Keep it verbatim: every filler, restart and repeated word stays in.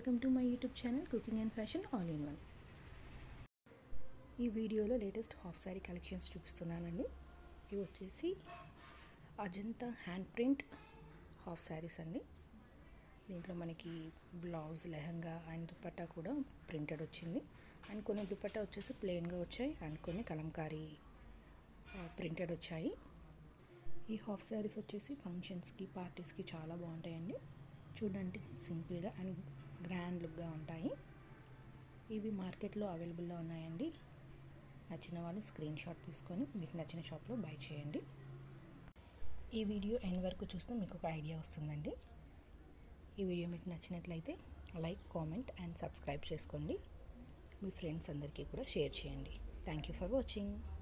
Welcome to my YouTube channel cooking and fashion all in one. ఈ వీడియోలో latest half sari collections చూపిస్తున్నానండి. ఇవి వచ్చేసి Ajanta hand print half saris అండి. దీంట్లో మనకి బ్లౌజ్ లెహంగా అండ్ దుపట్టా కూడా ప్రింటెడ్ వచ్చింది. అండ్ కొన్ని దుపట్టా వచ్చేసి ప్లెయిన్గా వచ్చాయి అండ్ కొన్ని కలంకారీ ప్రింటెడ్ వచ్చాయి. ఈ హాఫ్ శారీస్ వచ్చేసి ఫంక్షన్స్కి పార్టీస్కి చాలా బాగుంటాయండి. చూడండి, సింపుల్గా అండ్ గ్రాండ్ లుక్గా ఉంటాయి. ఇవి మార్కెట్లో అవైలబుల్లో ఉన్నాయండి. నచ్చిన వాళ్ళు స్క్రీన్ షాట్ తీసుకొని మీకు నచ్చిన షాప్లో బై చేయండి. ఈ వీడియో ఎండ్ వరకు చూస్తే మీకు ఒక ఐడియా వస్తుందండి. ఈ వీడియో మీకు నచ్చినట్లయితే లైక్, కామెంట్ అండ్ సబ్స్క్రైబ్ చేసుకోండి. మీ ఫ్రెండ్స్ అందరికీ కూడా షేర్ చేయండి. Thank you for watching.